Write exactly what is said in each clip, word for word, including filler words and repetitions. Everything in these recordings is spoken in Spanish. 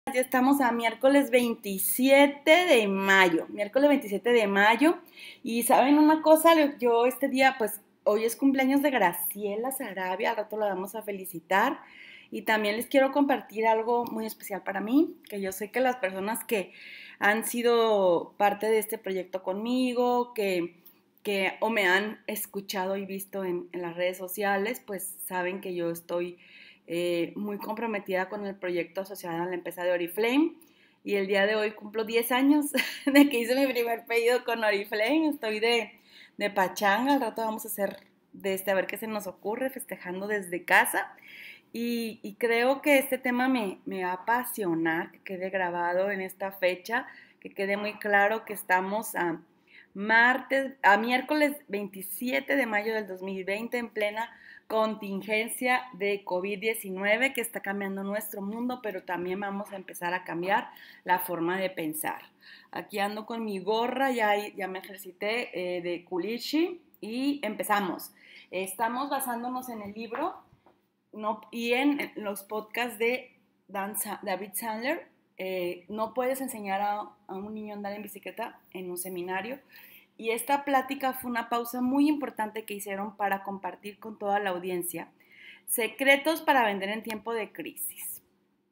Ya estamos a miércoles veintisiete de mayo, miércoles veintisiete de mayo, y saben una cosa, yo este día, pues hoy es cumpleaños de Graciela Sarabia, al rato la vamos a felicitar, y también les quiero compartir algo muy especial para mí, que yo sé que las personas que han sido parte de este proyecto conmigo, que, que o me han escuchado y visto en, en las redes sociales, pues saben que yo estoy eh, muy comprometida con el proyecto asociado a la empresa de Oriflame, y el día de hoy cumplo diez años de que hice mi primer pedido con Oriflame. Estoy de, de pachanga, al rato vamos a hacer de este, a ver qué se nos ocurre, festejando desde casa, y, y creo que este tema me, me va a apasionar, que quede grabado en esta fecha, que quede muy claro que estamos a martes, a miércoles veintisiete de mayo del dos mil veinte, en plena contingencia de COVID diecinueve que está cambiando nuestro mundo, pero también vamos a empezar a cambiar la forma de pensar. Aquí ando con mi gorra, ya, ya me ejercité eh, de culichi, y empezamos. Estamos basándonos en el libro no, y en los podcasts de Dan, David Sandler. Eh, no puedes enseñar a, a un niño a andar en bicicleta en un seminario. Y esta plática fue una pausa muy importante que hicieron para compartir con toda la audiencia secretos para vender en tiempo de crisis.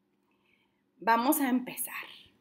Vamos a empezar.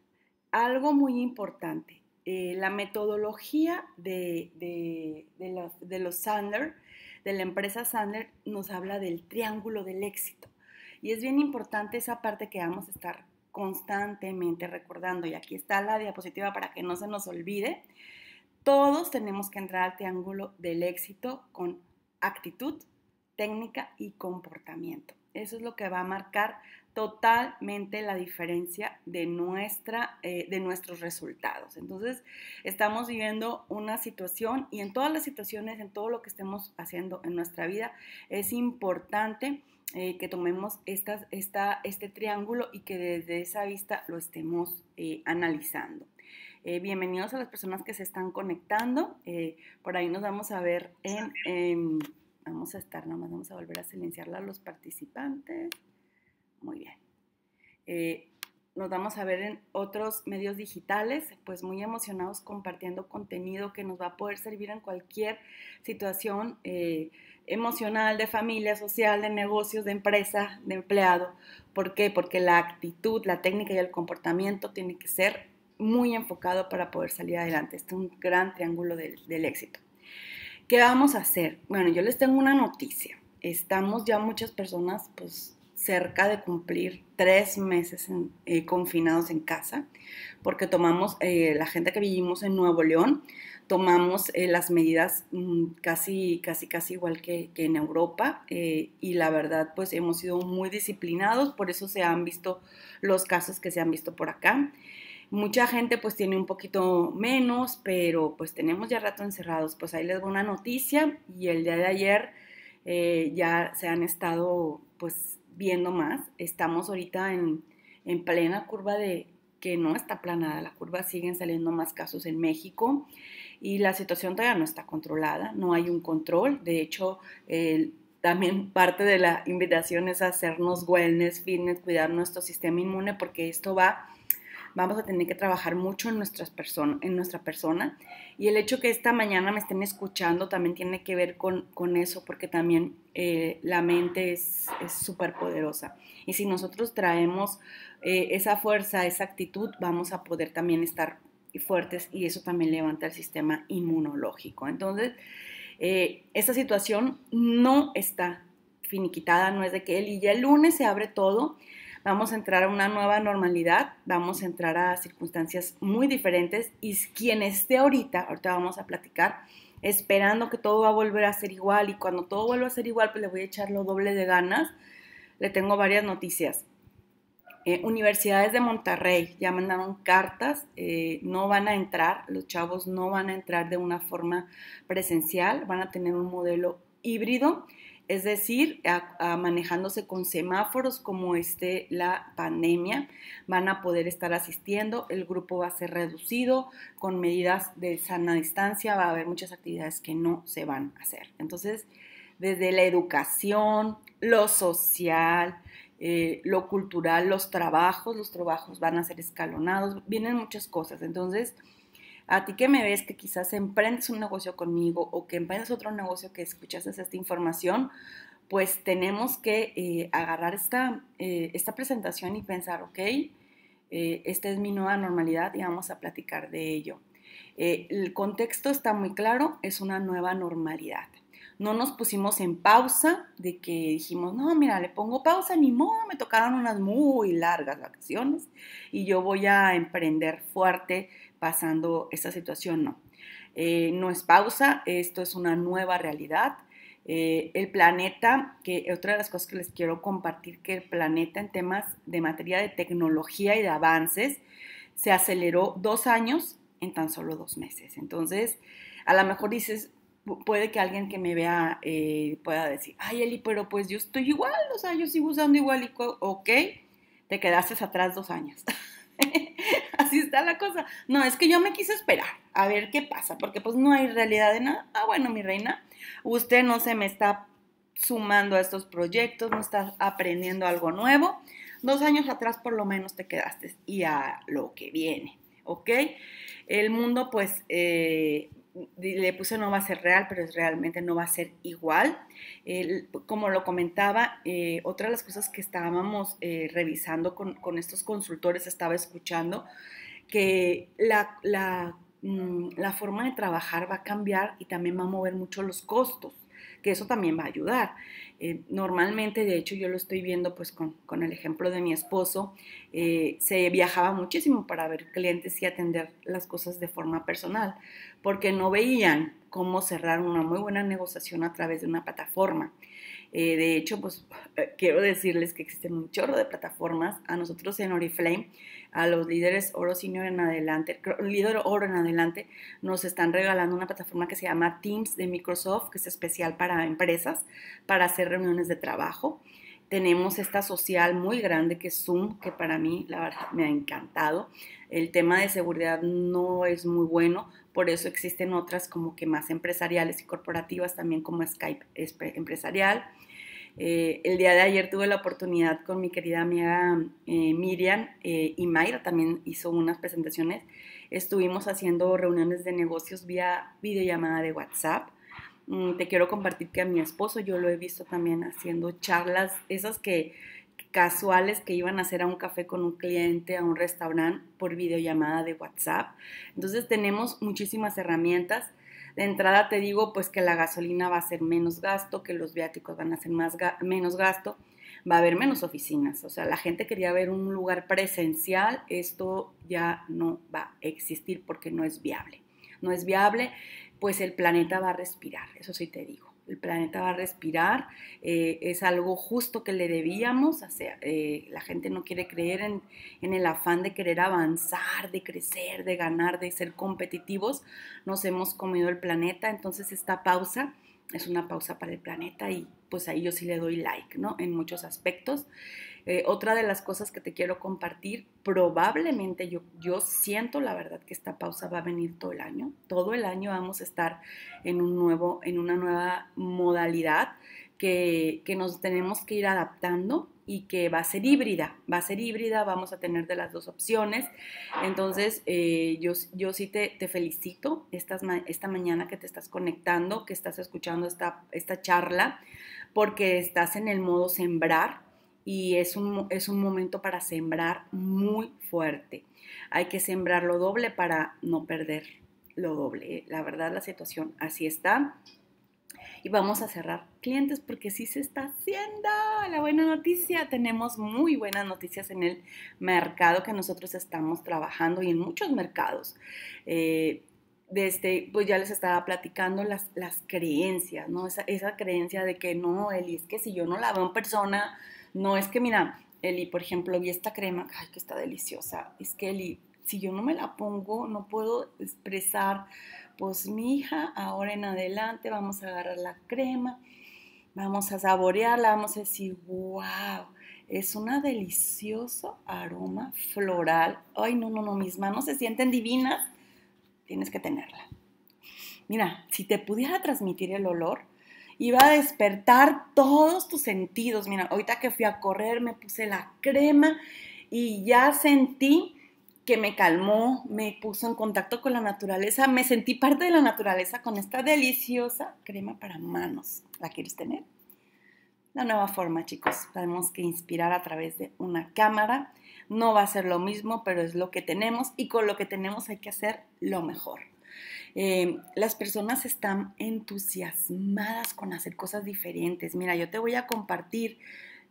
Algo muy importante, eh, la metodología de, de, de, los, de los Sandler, de la empresa Sandler, nos habla del triángulo del éxito. Y es bien importante esa parte que vamos a estar constantemente recordando. Y aquí está la diapositiva para que no se nos olvide. Todos tenemos que entrar al triángulo del éxito con actitud, técnica y comportamiento. Eso es lo que va a marcar totalmente la diferencia de, nuestra, eh, de nuestros resultados. Entonces, estamos viviendo una situación, y en todas las situaciones, en todo lo que estemos haciendo en nuestra vida, es importante eh, que tomemos esta, esta, este triángulo y que desde esa vista lo estemos eh, analizando. Eh, bienvenidos a las personas que se están conectando. Eh, por ahí nos vamos a ver en, en, vamos a estar, nada más vamos a volver a silenciarla a los participantes. Muy bien. Eh, nos vamos a ver en otros medios digitales, pues muy emocionados compartiendo contenido que nos va a poder servir en cualquier situación eh, emocional, de familia, social, de negocios, de empresa, de empleado. ¿Por qué? Porque la actitud, la técnica y el comportamiento tiene que ser muy enfocado para poder salir adelante. Este es un gran triángulo del, del éxito. ¿Qué vamos a hacer? Bueno, yo les tengo una noticia. Estamos ya muchas personas, pues, cerca de cumplir tres meses en, eh, confinados en casa, porque tomamos, eh, la gente que vivimos en Nuevo León, tomamos eh, las medidas mmm, casi, casi, casi igual que, que en Europa, eh, y la verdad, pues, hemos sido muy disciplinados, por eso se han visto los casos que se han visto por acá. Mucha gente pues tiene un poquito menos, pero pues tenemos ya rato encerrados. Pues ahí les doy una noticia, y el día de ayer eh, ya se han estado pues viendo más. Estamos ahorita en, en plena curva de que no está aplanada, la curva, siguen saliendo más casos en México y la situación todavía no está controlada, no hay un control. De hecho, eh, también parte de la invitación es hacernos wellness, fitness, cuidar nuestro sistema inmune, porque esto va... vamos a tener que trabajar mucho en, nuestras person en nuestra persona, y el hecho que esta mañana me estén escuchando también tiene que ver con, con eso, porque también eh, la mente es súper poderosa, y si nosotros traemos eh, esa fuerza, esa actitud, vamos a poder también estar fuertes, y eso también levanta el sistema inmunológico. Entonces, eh, esta situación no está finiquitada, no es de que el, y ya el lunes se abre todo. Vamos a entrar a una nueva normalidad, vamos a entrar a circunstancias muy diferentes, y quien esté ahorita, ahorita vamos a platicar, esperando que todo va a volver a ser igual, y cuando todo vuelva a ser igual, pues le voy a echar lo doble de ganas. Le tengo varias noticias. Eh, universidades de Monterrey ya mandaron cartas, eh, no van a entrar, los chavos no van a entrar de una forma presencial, van a tener un modelo híbrido, es decir, a, a manejándose con semáforos como esté la pandemia, van a poder estar asistiendo, el grupo va a ser reducido, con medidas de sana distancia, va a haber muchas actividades que no se van a hacer. Entonces, desde la educación, lo social eh, lo cultural, los trabajos, los trabajos van a ser escalonados, vienen muchas cosas. Entonces, a ti que me ves que quizás emprendes un negocio conmigo o que emprendes otro negocio que escuchaste esta información, pues tenemos que eh, agarrar esta, eh, esta presentación y pensar, ok, eh, esta es mi nueva normalidad y vamos a platicar de ello. Eh, el contexto está muy claro, es una nueva normalidad. No nos pusimos en pausa de que dijimos, no, mira, le pongo pausa, ni modo, me tocaron unas muy largas vacaciones y yo voy a emprender fuerte pasando esta situación. No, eh, no es pausa, esto es una nueva realidad. Eh, el planeta, que otra de las cosas que les quiero compartir, que el planeta en temas de materia de tecnología y de avances se aceleró dos años en tan solo dos meses. Entonces, a lo mejor dices, puede que alguien que me vea eh, pueda decir, ay Eli, pero pues yo estoy igual, o sea, yo sigo usando igual y, ok, te quedaste atrás dos años. Así está la cosa. No, es que yo me quise esperar a ver qué pasa, porque pues no hay realidad de nada. Ah, bueno, mi reina, usted no se me está sumando a estos proyectos, no está aprendiendo algo nuevo. Dos años atrás por lo menos te quedaste y a lo que viene, ¿ok? El mundo pues eh, le puse no va a ser real, pero es realmente no va a ser igual. Eh, como lo comentaba, eh, otra de las cosas que estábamos eh, revisando con, con estos consultores, estaba escuchando que la, la, mmm, la forma de trabajar va a cambiar y también va a mover mucho los costos, que eso también va a ayudar. Eh, normalmente, de hecho, yo lo estoy viendo pues con, con el ejemplo de mi esposo, eh, se viajaba muchísimo para ver clientes y atender las cosas de forma personal, porque no veían cómo cerrar una muy buena negociación a través de una plataforma. Eh, de hecho, pues quiero decirles que existen un chorro de plataformas. A nosotros en Oriflame, a los líderes oro senior en adelante, líder oro en adelante, nos están regalando una plataforma que se llama Teams de Microsoft, que es especial para empresas, para hacer reuniones de trabajo. Tenemos esta social muy grande que es Zoom, que para mí, la verdad, me ha encantado. El tema de seguridad no es muy bueno, por eso existen otras como que más empresariales y corporativas, también como Skype empresarial. Eh, el día de ayer tuve la oportunidad con mi querida amiga eh, Miriam eh, y Mayra también hizo unas presentaciones. Estuvimos haciendo reuniones de negocios vía videollamada de WhatsApp. Mm, te quiero compartir que a mi esposo yo lo he visto también haciendo charlas, esas que casuales que iban a hacer a un café con un cliente, a un restaurante por videollamada de WhatsApp. Entonces tenemos muchísimas herramientas. De entrada te digo pues que la gasolina va a ser menos gasto, que los viáticos van a ser más ga menos gasto, va a haber menos oficinas. O sea, la gente quería ver un lugar presencial, esto ya no va a existir porque no es viable. No es viable, pues el planeta va a respirar, eso sí te digo. El planeta va a respirar, eh, es algo justo que le debíamos, o sea, eh, la gente no quiere creer en, en el afán de querer avanzar, de crecer, de ganar, de ser competitivos, nos hemos comido el planeta, entonces esta pausa es una pausa para el planeta y pues ahí yo sí le doy like, ¿no? En muchos aspectos. Eh, otra de las cosas que te quiero compartir, probablemente yo, yo siento la verdad que esta pausa va a venir todo el año. Todo el año vamos a estar en, un nuevo, en una nueva modalidad que, que nos tenemos que ir adaptando y que va a ser híbrida, va a ser híbrida, vamos a tener de las dos opciones. Entonces, eh, yo, yo sí te, te felicito esta, esta mañana que te estás conectando, que estás escuchando esta, esta charla, porque estás en el modo sembrar y es un, es un momento para sembrar muy fuerte. Hay que sembrar lo doble para no perder lo doble. La verdad, la situación así está. Y vamos a cerrar clientes porque sí se está haciendo. La buena noticia, tenemos muy buenas noticias en el mercado que nosotros estamos trabajando y en muchos mercados. Eh, desde, pues ya les estaba platicando las, las creencias, ¿no? Esa, esa creencia de que no, Eli, es que si yo no la veo en persona, no es que, mira, Eli, por ejemplo, vi esta crema, ay, que está deliciosa. Es que, Eli, si yo no me la pongo, no puedo expresar, pues mi hija, ahora en adelante vamos a agarrar la crema, vamos a saborearla, vamos a decir, wow, es una delicioso aroma floral. Ay, no, no, no, mis manos se sienten divinas, tienes que tenerla. Mira, si te pudiera transmitir el olor, iba a despertar todos tus sentidos. Mira, ahorita que fui a correr me puse la crema y ya sentí que me calmó, me puso en contacto con la naturaleza, me sentí parte de la naturaleza con esta deliciosa crema para manos. ¿La quieres tener? La nueva forma, chicos, tenemos que inspirar a través de una cámara. No va a ser lo mismo, pero es lo que tenemos y con lo que tenemos hay que hacer lo mejor. Eh, las personas están entusiasmadas con hacer cosas diferentes. Mira, yo te voy a compartir,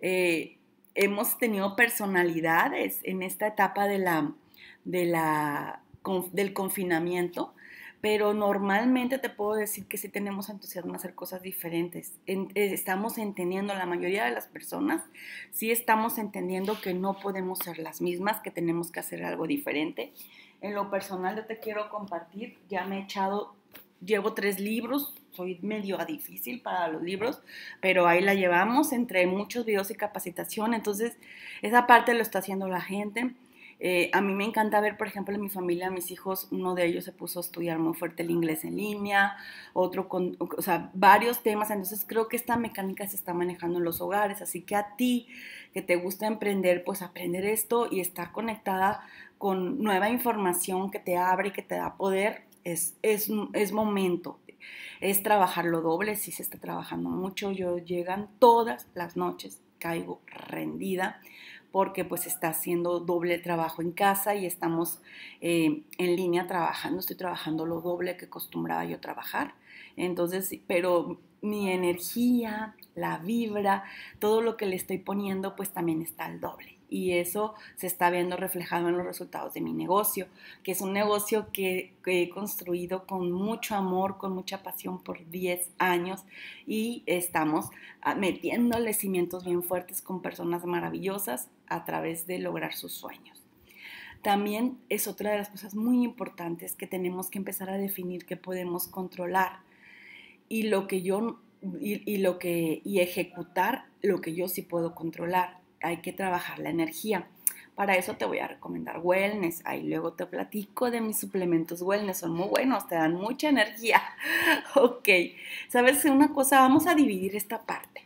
eh, hemos tenido personalidades en esta etapa de la, de la, del confinamiento, pero normalmente te puedo decir que sí tenemos entusiasmo a hacer cosas diferentes. En, eh, estamos entendiendo, la mayoría de las personas, sí estamos entendiendo que no podemos ser las mismas, que tenemos que hacer algo diferente. En lo personal yo te quiero compartir, ya me he echado, llevo tres libros, soy medio difícil para los libros, pero ahí la llevamos entre muchos videos y capacitación, entonces esa parte lo está haciendo la gente. Eh, a mí me encanta ver, por ejemplo, en mi familia, mis hijos, uno de ellos se puso a estudiar muy fuerte el inglés en línea, otro con, o sea, varios temas, entonces creo que esta mecánica se está manejando en los hogares, así que a ti que te gusta emprender, pues aprender esto y estar conectada con nueva información que te abre y que te da poder, es, es, es momento. Es trabajarlo doble, si se está trabajando mucho, yo llegan todas las noches, caigo rendida, porque pues está haciendo doble trabajo en casa y estamos eh, en línea trabajando, estoy trabajando lo doble que acostumbraba yo a trabajar, entonces, pero mi energía, la vibra, todo lo que le estoy poniendo pues también está al doble. Y eso se está viendo reflejado en los resultados de mi negocio, que es un negocio que, que he construido con mucho amor, con mucha pasión por diez años y estamos metiéndole cimientos bien fuertes con personas maravillosas a través de lograr sus sueños. También es otra de las cosas muy importantes que tenemos que empezar a definir que podemos controlar y lo que yo y, y lo que y ejecutar lo que yo sí puedo controlar. Hay que trabajar la energía. Para eso te voy a recomendar Wellness. Ahí luego te platico de mis suplementos Wellness. Son muy buenos, te dan mucha energía. Ok, ¿sabes una cosa? Vamos a dividir esta parte.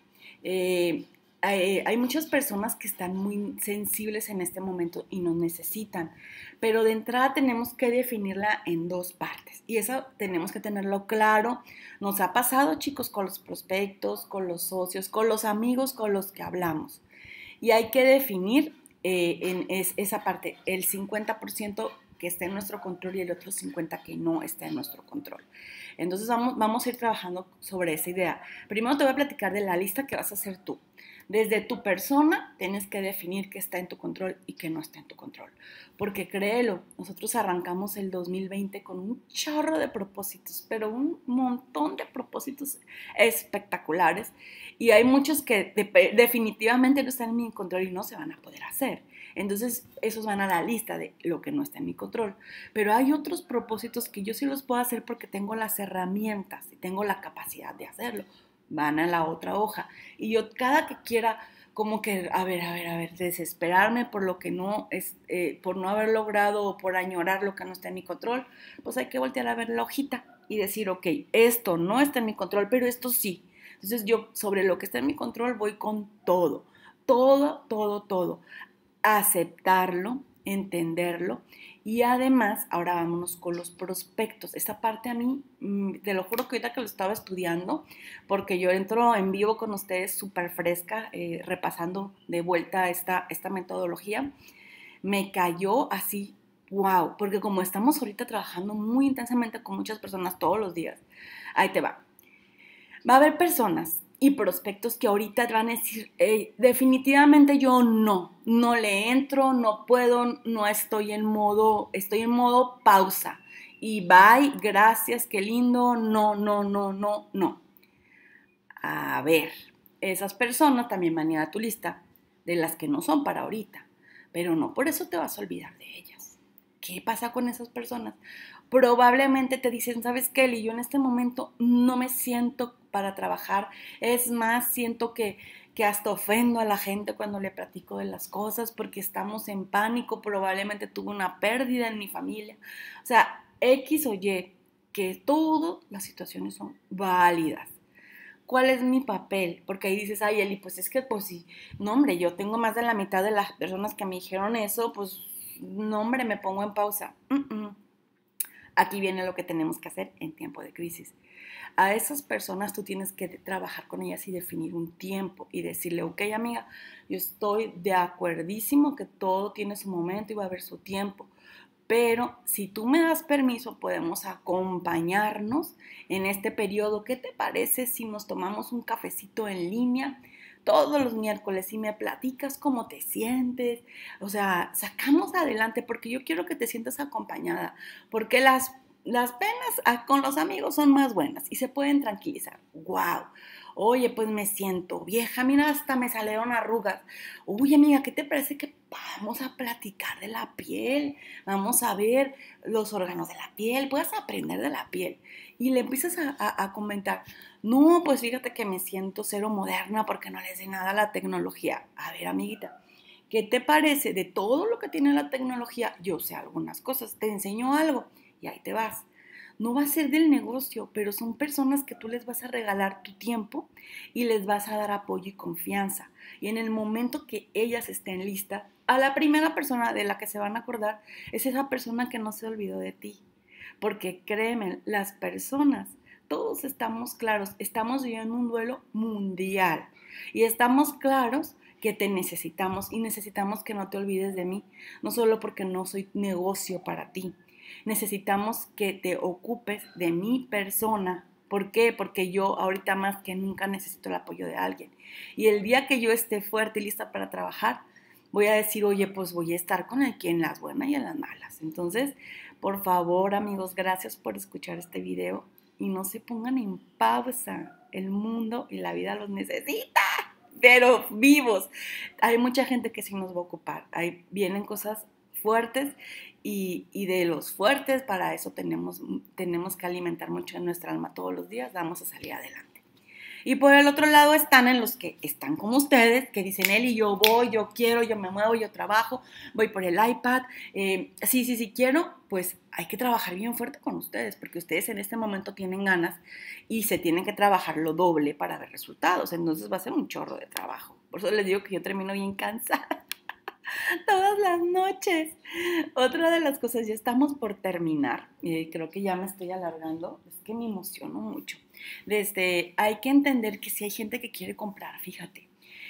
Eh, hay, hay muchas personas que están muy sensibles en este momento y nos necesitan, pero de entrada tenemos que definirla en dos partes y eso tenemos que tenerlo claro. Nos ha pasado, chicos, con los prospectos, con los socios, con los amigos con los que hablamos. Y hay que definir eh, en es, esa parte, el cincuenta por ciento que está en nuestro control y el otro cincuenta por ciento que no está en nuestro control. Entonces vamos, vamos a ir trabajando sobre esa idea. Primero te voy a platicar de la lista que vas a hacer tú. Desde tu persona tienes que definir qué está en tu control y qué no está en tu control. Porque créelo, nosotros arrancamos el dos mil veinte con un chorro de propósitos, pero un montón de propósitos espectaculares. Y hay muchos que de, definitivamente no están en mi control y no se van a poder hacer. Entonces, esos van a la lista de lo que no está en mi control. Pero hay otros propósitos que yo sí los puedo hacer porque tengo las herramientas y tengo la capacidad de hacerlo. Van a la otra hoja. Y yo cada que quiera como que, a ver, a ver, a ver, desesperarme por lo que no es, eh, por no haber logrado o por añorar lo que no está en mi control, pues hay que voltear a ver la hojita y decir, ok, esto no está en mi control, pero esto sí. Entonces yo sobre lo que está en mi control voy con todo, todo, todo, todo. Aceptarlo, entenderlo y además, ahora vámonos con los prospectos. Esta parte a mí, te lo juro que ahorita que lo estaba estudiando, porque yo entro en vivo con ustedes súper fresca, eh, repasando de vuelta esta, esta metodología, me cayó así, wow, porque como estamos ahorita trabajando muy intensamente con muchas personas todos los días, ahí te va. Va a haber personas y prospectos que ahorita van a decir, hey, definitivamente yo no, no le entro, no puedo, no estoy en modo, estoy en modo pausa. Y bye, gracias, qué lindo, no, no, no, no, no. A ver, esas personas también van a ir a tu lista de las que no son para ahorita, pero no por eso te vas a olvidar de ellas. ¿Qué pasa con esas personas? Probablemente te dicen, ¿sabes qué, Eli? Yo en este momento no me siento para trabajar. Es más, siento que, que hasta ofendo a la gente cuando le platico de las cosas porque estamos en pánico. Probablemente tuve una pérdida en mi familia. O sea, X o Y, que todas las situaciones son válidas. ¿cuál es mi papel? Porque ahí dices, ay, Eli, pues es que, pues sí, no, hombre, yo tengo más de la mitad de las personas que me dijeron eso, pues, no, hombre, me pongo en pausa. Mm-mm. Aquí viene lo que tenemos que hacer en tiempo de crisis. A esas personas tú tienes que trabajar con ellas y definir un tiempo y decirle, ok, amiga, yo estoy de acuerdísimo que todo tiene su momento y va a haber su tiempo. Pero si tú me das permiso, podemos acompañarnos en este periodo. ¿Qué te parece si nos tomamos un cafecito en línea todos los miércoles y me platicas cómo te sientes? O sea, sacamos adelante porque yo quiero que te sientas acompañada, porque las, las penas con los amigos son más buenas y se pueden tranquilizar. ¡Wow! Oye, pues me siento vieja, mira, hasta me salieron arrugas. Oye, amiga, ¿qué te parece que vamos a platicar de la piel? Vamos a ver los órganos de la piel, puedes aprender de la piel. Y le empiezas a, a, a comentar, no, pues fíjate que me siento cero moderna porque no le sé nada a la tecnología. A ver, amiguita, ¿qué te parece? De todo lo que tiene la tecnología, yo sé algunas cosas, te enseño algo y ahí te vas. No va a ser del negocio, pero son personas que tú les vas a regalar tu tiempo y les vas a dar apoyo y confianza. Y en el momento que ellas estén listas, a la primera persona de la que se van a acordar es esa persona que no se olvidó de ti. Porque créeme, las personas, todos estamos claros, estamos viviendo un duelo mundial y estamos claros que te necesitamos y necesitamos que no te olvides de mí, no solo porque no soy negocio para ti. Necesitamos que te ocupes de mi persona. ¿Por qué? Porque yo ahorita más que nunca necesito el apoyo de alguien. Y el día que yo esté fuerte y lista para trabajar, voy a decir, oye, pues voy a estar con el que en las buenas y en las malas. Entonces, por favor, amigos, gracias por escuchar este video y no se pongan en pausa. El mundo y la vida los necesita, pero vivos. Hay mucha gente que sí nos va a ocupar. Ahí vienen cosas fuertes y, y de los fuertes, para eso tenemos, tenemos que alimentar mucho en nuestra alma todos los días, vamos a salir adelante. Y por el otro lado están en los que están como ustedes, que dicen, Eli, yo voy, yo quiero, yo me muevo, yo trabajo, voy por el iPad, eh, sí, sí, sí quiero, pues hay que trabajar bien fuerte con ustedes, porque ustedes en este momento tienen ganas y se tienen que trabajar lo doble para ver resultados, entonces va a ser un chorro de trabajo. Por eso les digo que yo termino bien cansada todas las noches. Otra de las cosas, ya estamos por terminar, y creo que ya me estoy alargando, es que me emociono mucho. Desde, hay que entender que si hay gente que quiere comprar, fíjate,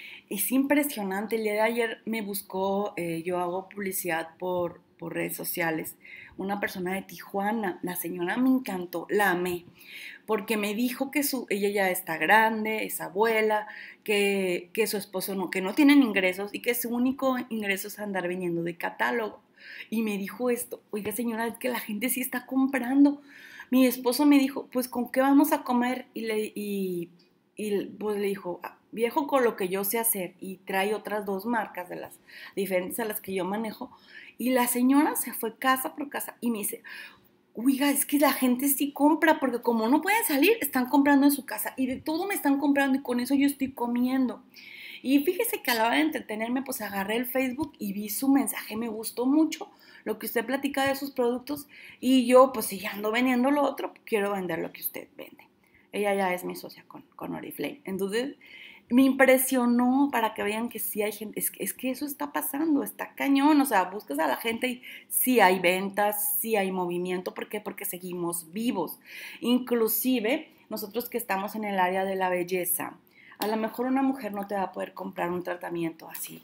es impresionante. El día de ayer me buscó, eh, yo hago publicidad por, por redes sociales, una persona de Tijuana. La señora me encantó, la amé, porque me dijo que su, ella ya está grande, es abuela, que, que su esposo no, que no tienen ingresos y que su único ingreso es andar vendiendo de catálogo. Y me dijo esto, oiga señora, es que la gente sí está comprando. Mi esposo me dijo, pues ¿con qué vamos a comer? Y, le, y, y pues le dijo, viejo, con lo que yo sé hacer, y trae otras dos marcas de las diferentes a las que yo manejo. Y la señora se fue casa por casa y me dice, oiga, es que la gente sí compra, porque como no pueden salir, están comprando en su casa y de todo me están comprando y con eso yo estoy comiendo. Y fíjese que a la hora de entretenerme, pues agarré el Facebook y vi su mensaje, me gustó mucho lo que usted platica de sus productos y yo, pues si ya ando vendiendo lo otro, quiero vender lo que usted vende. Ella ya es mi socia con, con Oriflame. Entonces, me impresionó para que vean que sí hay gente, es, es que eso está pasando, está cañón, o sea, buscas a la gente y sí hay ventas, sí hay movimiento. ¿Por qué? Porque seguimos vivos. Inclusive, nosotros que estamos en el área de la belleza, a lo mejor una mujer no te va a poder comprar un tratamiento así,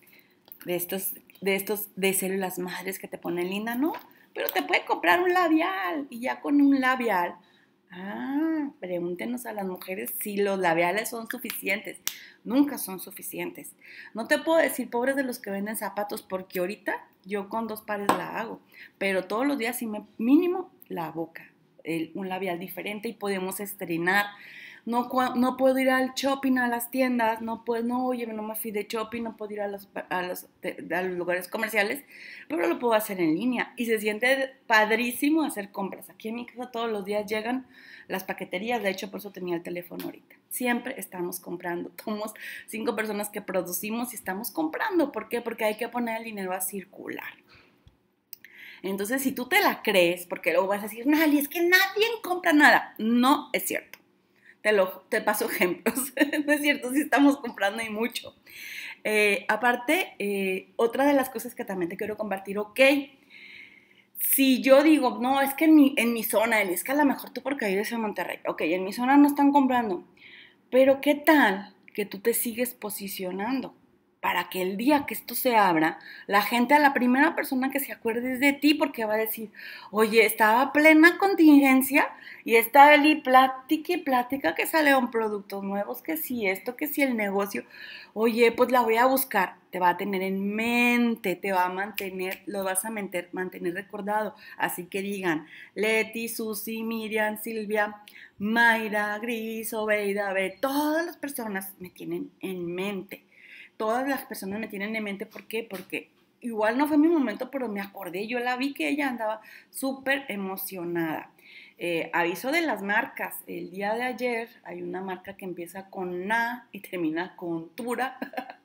de estos, de estos, de células madres que te ponen linda, ¿no? Pero te puede comprar un labial y ya con un labial, ah, pregúntenos a las mujeres si los labiales son suficientes. Nunca son suficientes. No te puedo decir pobres de los que venden zapatos, porque ahorita yo con dos pares la hago, pero todos los días sí me, mínimo la boca, el, un labial diferente, y podemos estrenar. No, no puedo ir al shopping, a las tiendas, no puedo, no, oye, no me fui de shopping, no puedo ir a los, a los, a los lugares comerciales, pero lo puedo hacer en línea y se siente padrísimo hacer compras. Aquí en mi casa todos los días llegan las paqueterías, de hecho por eso tenía el teléfono ahorita. Siempre estamos comprando, somos cinco personas que producimos y estamos comprando. ¿Por qué? Porque hay que poner el dinero a circular. Entonces, si tú te la crees, porque luego vas a decir, Nali, es que nadie compra nada. No es cierto. te, lo, te paso ejemplos. No es cierto, sí estamos comprando y mucho. Eh, aparte, eh, otra de las cosas que también te quiero compartir, ok, si yo digo, no, es que en mi, en mi zona, es que a lo mejor tú porque vives en Monterrey, ok, en mi zona no están comprando, pero ¿qué tal que tú te sigues posicionando? Para que el día que esto se abra, la gente a la primera persona que se acuerde es de ti, porque va a decir, oye, estaba plena contingencia y está él y plática y plática que salieron productos nuevos, que si esto, que si el negocio, oye, pues la voy a buscar, te va a tener en mente, te va a mantener, lo vas a mantener, mantener recordado. Así que digan, Leti, Susi, Miriam, Silvia, Mayra, Gris, Obeida, Be, todas las personas me tienen en mente. Todas las personas me tienen en mente, ¿por qué? Porque igual no fue mi momento, pero me acordé, yo la vi que ella andaba súper emocionada. Eh, aviso de las marcas, el día de ayer hay una marca que empieza con Na y termina con Tura,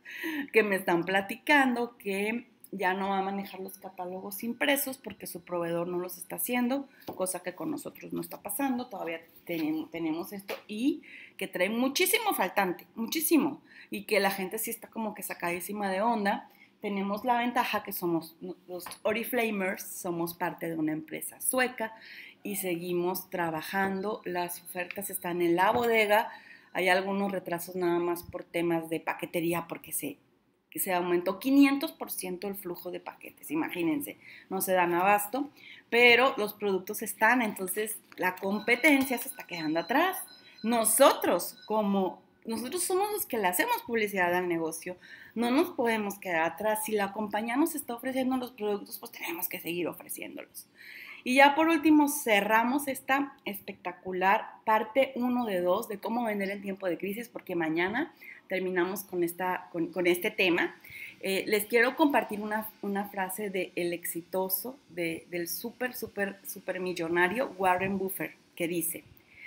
que me están platicando que ya no va a manejar los catálogos impresos porque su proveedor no los está haciendo, cosa que con nosotros no está pasando, todavía tenemos, tenemos esto y que trae muchísimo faltante, muchísimo, y que la gente sí está como que sacadísima de onda. Tenemos la ventaja que somos los Oriflamers, somos parte de una empresa sueca y seguimos trabajando, las ofertas están en la bodega, hay algunos retrasos nada más por temas de paquetería porque se que se aumentó quinientos por ciento el flujo de paquetes, imagínense, no se dan abasto, pero los productos están, entonces la competencia se está quedando atrás. Nosotros, como nosotros somos los que le hacemos publicidad al negocio, no nos podemos quedar atrás. Si la compañía nos está ofreciendo los productos, pues tenemos que seguir ofreciéndolos. Y ya por último cerramos esta espectacular parte uno de dos de cómo vender en tiempo de crisis, porque mañana terminamos con, esta, con, con este tema. Eh, les quiero compartir una, una frase de el exitoso, de, del súper, súper, súper millonario Warren Buffett, que dice,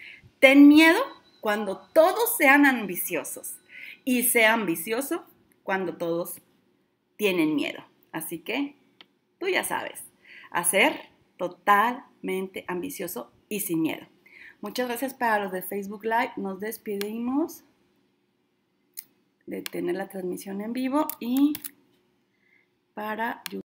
ten miedo cuando todos sean ambiciosos y sea ambicioso cuando todos tienen miedo. Así que tú ya sabes, hacer totalmente ambicioso y sin miedo. Muchas gracias para los de Facebook Live. Nos despedimos de tener la transmisión en vivo y para YouTube.